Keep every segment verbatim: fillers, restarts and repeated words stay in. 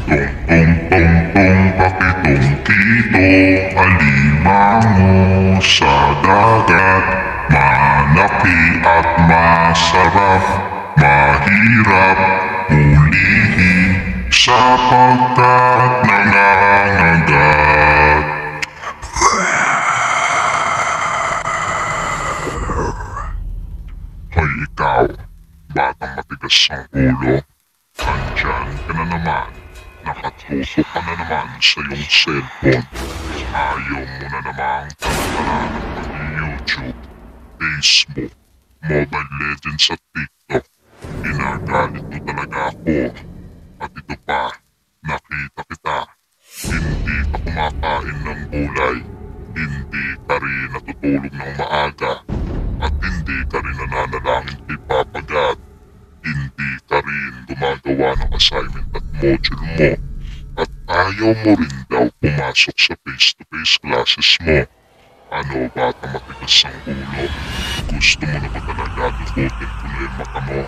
Tungtong-tungtong pakitong-kitong alimango sa dagat. Malaki at masarap, mahirap hulihin sapagkat nangangagat. Hoy ikaw, batang matigas ang ulo, andyan ka na naman. Nakatutok ka na naman sa iyong cellphone. Ayaw mo na namang tantanan ng YouTube, Facebook, Mobile Legends at TikTok. Ginagalit mo talaga ako. At ito pa, nakita kita. Hindi ka kumakain ng gulay. Hindi ka rin natutulog ng maaga. At hindi ka rin nananalangin kay Papa God. Hindi ka rin gumagawa ng assignment at module mo. At ayaw mo rin daw pumasok sa face-to-face classes mo. Ano bata matigas ang ulo? Gusto mo na ba talaga dukutin ko na yung maka mo?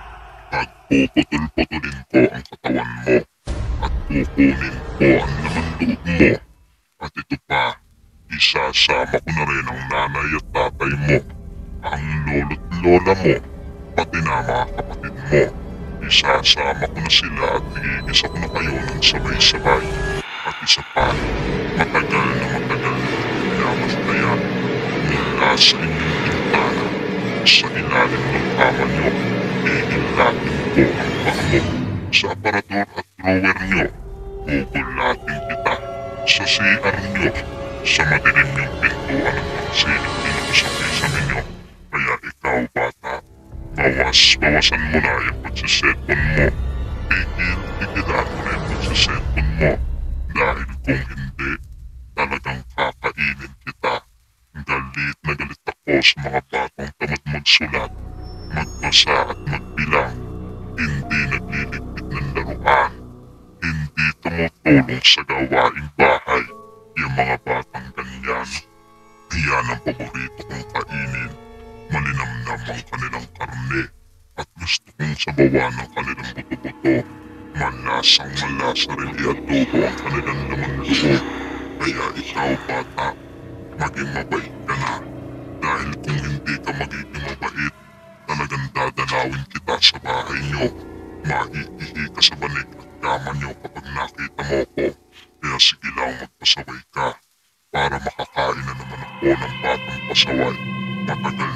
Pagpuputol-putulin ko ang katawan mo. At kukunin ko ang laman loob mo. At ito pa, isasama ko na rin ang nanay at tatay mo. Ang lolo't lola mo. Pati na mga kapatid mo. Isasama ko na sila at igigisa ko na kayo ng sabay-sabay. At isa pa, matagal na matagal na pinamas na yan mula sa inyong bintana. Sa ilalim ng kama nyo, iilatin ko ang paa mo. Sa aparador at drawer nyo, gugulatin kita. Sa C R nyo, sa madilim yung pintuan at mga silip pinag-usap-isam ninyo. Kaya ikaw bata, bawas-bawasan mo na yung pagsisetpon mo. Tigil-tigilan mo na yung pagsisetpon mo. Dahil kung hindi, talagang kakainin kita. Galit na galit ako sa mga batang tamad magsulat, magbasa at magbilang. Hindi nagliligpit ng laruan. Hindi tumutulong sa gawaing bahay. Yung mga batang ganyan, yan ang paborito kong kainin. Malinamnam ang kanilang karne at gusto kong sabawan ng kanilang buto-buto. Malasang malasa rin i-adobo ang kanilang laman loob. Kaya ikaw bata, maging mabait ka na. Dahil kung hindi ka magiging mabait, talagang dadanawin kita sa bahay nyo. Maiihi ka sa banig at kama nyo kapag nakita mo ko. Kaya sige lang magpasaway ka para makakain na naman ako ng batang pasaway. Matagal